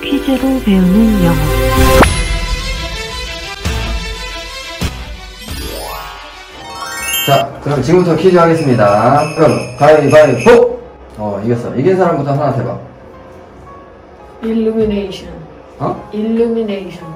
퀴즈로 배우는 영어. 자, 그럼 지금부터 퀴즈 하겠습니다. 그럼 가위바위보! 이겼어. 이긴 사람부터 하나 대봐. Illumination. 어? Illumination.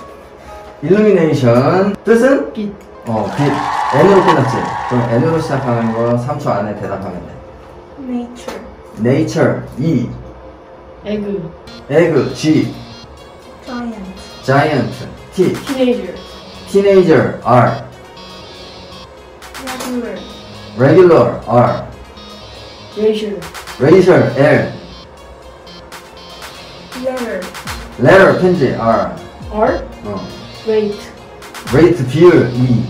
일루미네이션 뜻은? 빛. 빛. N으로 끝났지? 그럼 N으로 시작하는 거 3초 안에 대답하면 돼. Nature. Nature, E. Egg. Egg, G. Giant. Giant, T. Teenager. Teenager, R. Regular. Regular, R. Razor. Razor, L. Letter. Letter, 편지, R. R. Rate. Rate, 비율, E.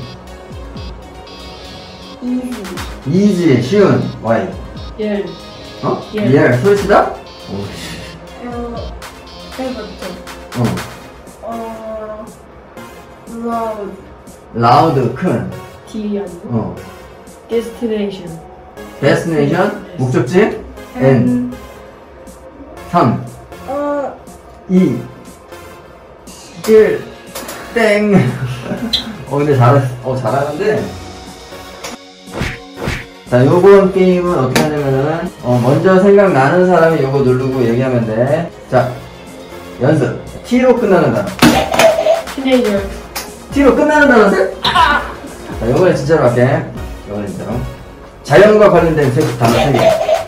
Easy. Easy, 쉬운, Y. Yell. 예. 예, 소리치다? Elevator. Loud. Loud, 큰. T. Destination. Destination, 목적지. N. 3. 2. 1. 땡. 근데 잘하는데. 자, 요번 게임은 어떻게 하냐면은, 먼저 생각나는 사람이 요거 누르고 얘기하면 돼. 자, 연습. T로 끝나는 단어. Teenager. T로 끝나는 단어 셋? 자, 요번에 진짜로 할게. 요번에 진짜로. 자연과 관련된 단어 3개.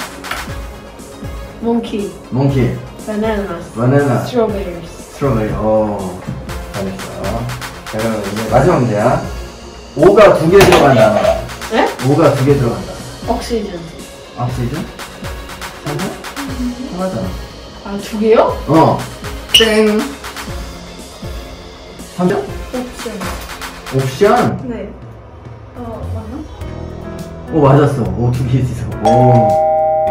Monkey. Monkey. Bananas. Banana. Strawberries. 스트로베리. 잘했어. 자, 그럼 이제 마지막 문제야. O가 2개 들어간 단어. 네? O가 2개 들어간다. Oxygen. 옥시즌? 하나잖아. 아, 2개요? 땡. 3점? Option. 옵션? 네. 맞나? 맞았어. 2개 있어. 오.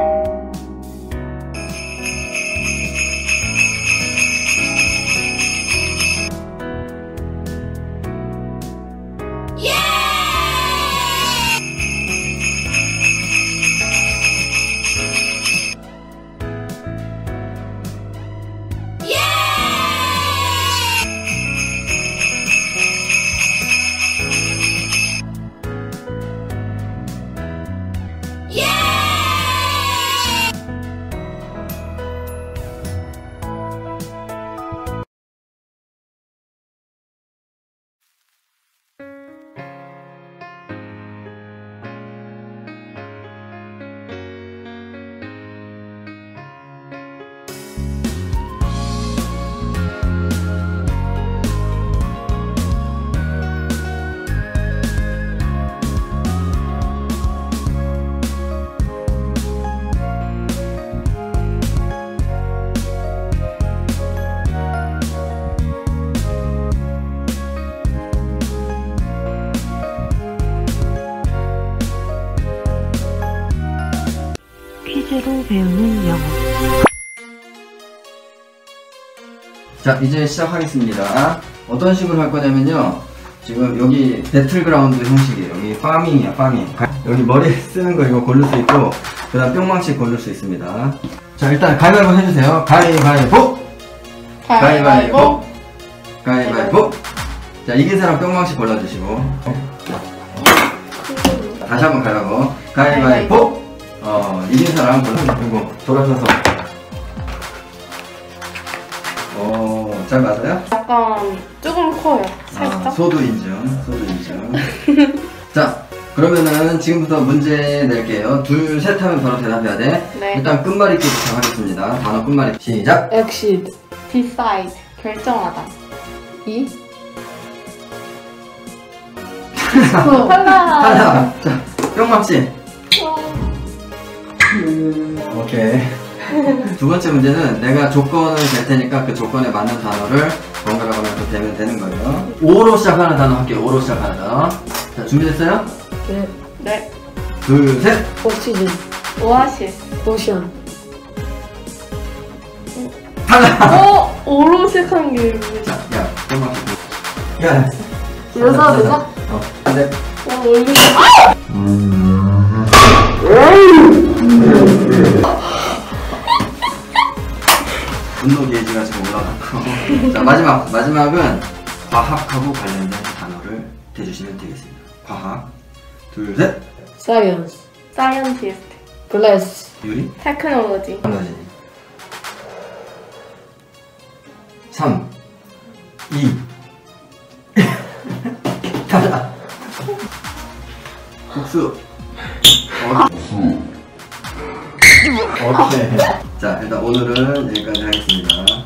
퀴즈로 배우는 영어. 자, 이제 시작하겠습니다. 어떤 식으로 할 거냐면요. 지금 여기 배틀그라운드 형식이에요. 여기 파밍이야, 파밍. 여기 머리에 쓰는 거 이거 고를 수 있고, 그 다음 뿅망치 고를 수 있습니다. 자, 일단 가위바위보 해주세요. 가위바위보! 가위바위보! 가위바위보! 자, 이긴 사람 뿅망치 골라주시고. 다시 한번 가위바위보. 가위바위보! 이긴 사람 골라주시고, 돌아서서. 잘 맞아요? 약간 조금 커요. 살짝. 소도 인정, 소도 인정. 자, 그러면은 지금부터 문제 낼게요. 둘, 셋 하면 바로 대답해야 돼. 네. 일단 끝말잇기부터 하겠습니다. 단어 끝말잇기 시작. Exceed. Decide. 결정하다. 이. 하나. 자, 뿅망치. 오케이. 두 번째 문제는 내가 조건을 댈 테니까 그 조건에 맞는 단어를 번갈아 가면서 대면 되는 거예요. O로 시작하는 단어 할게요. O로 시작하는 단어. 자, 준비됐어요? 네. 네. 둘, 셋. Oxygen. 오아시스. Ocean. 하나. 오로 시작한 게. 자, 야, 뿅망치. 야. 여자 되자? 네. 얼굴. 분노 게이지가 지금 올라갔고. 자, 마지막은 과학하고 관련된 단어를 대주시면 되겠습니다. 과학. 둘, 셋. Science. 사이언티스트, Glass. 유리. 테크놀로지, 에너지. 3, 2, 가자. 국수. 오케이. 자, 일단 오늘은 여기까지 하겠습니다.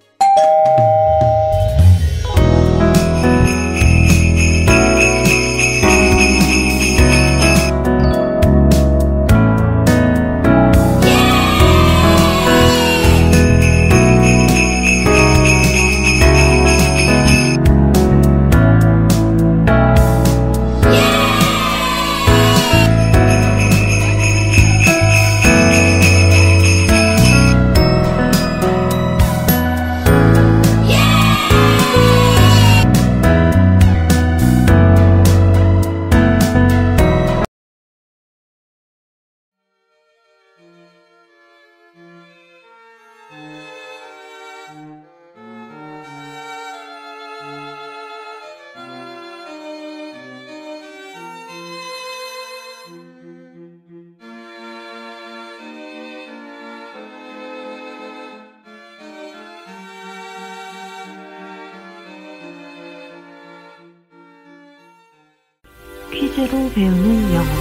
퀴즈로 배우는 영어.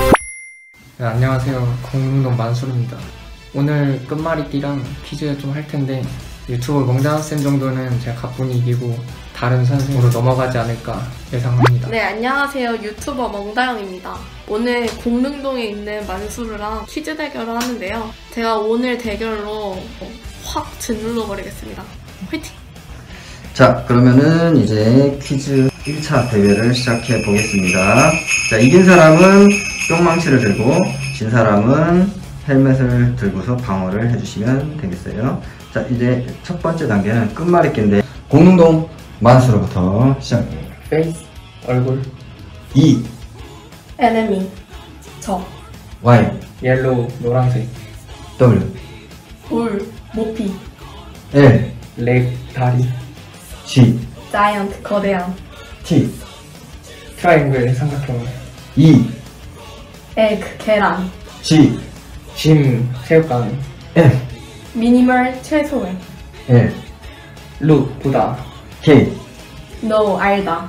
네, 안녕하세요. 공릉동 만수르입니다. 오늘 끝말잇기랑 퀴즈 좀 할 텐데 유튜버 멍장쌤 정도는 제가 가뿐히 이기고 다른 선생으로 넘어가지 않을까 예상합니다. 네, 안녕하세요. 유튜버 멍다영입니다. 오늘 공릉동에 있는 만수르랑 퀴즈 대결을 하는데요. 제가 오늘 대결로 확 짓눌러 버리겠습니다. 화이팅! 자, 그러면은 이제 퀴즈 1차 대회를 시작해 보겠습니다. 자, 이긴 사람은 뿅망치를 들고 진 사람은 헬멧을 들고서 방어를 해주시면 되겠어요. 자, 이제 첫 번째 단계는 끝말잇기인데 공릉동 만수로부터 시작해요. 페이스, 얼굴, E, Enemy, 적, Y, 옐로우, 노란색, W, 울, 모피, L, 렉, 다리, G, 자이언트, 거대한, T, 트라이앵글, 삼각형, E, 에그, 계란, G, 짐, 새우깡, F, 미니멀, 최소의, L, 룩, 보다, K, No, 알다,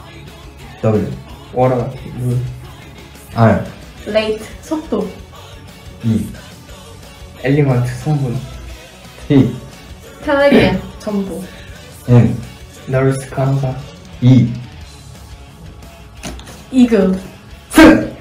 W, 워터, 물, R, Late, 속도, E, 엘리먼트, 성분, T, 텔레그램, 정보, N, 너스, 간호사, E, 이글, 승!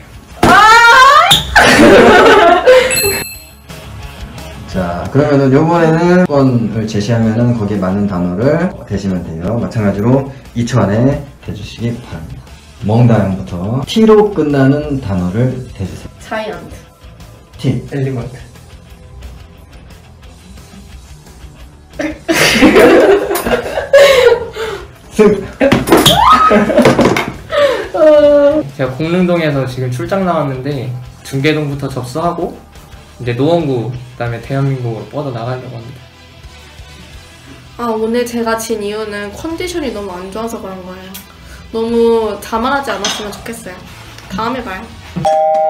자, 그러면은 요번에는 건을 제시하면은 거기에 맞는 단어를 대시면 돼요. 마찬가지로 2초 안에 대주시기 바랍니다. 멍다형부터 T로 끝나는 단어를 대주세요. 자이언트, T, 엘리먼트, 승! 제가 공릉동에서 지금 출장 나왔는데 중계동부터 접수하고 이제 노원구 그다음에 대한민국으로 뻗어 나가려고 합니다. 아, 오늘 제가 진 이유는 컨디션이 너무 안 좋아서 그런 거예요. 너무 자만하지 않았으면 좋겠어요. 다음에 봐요.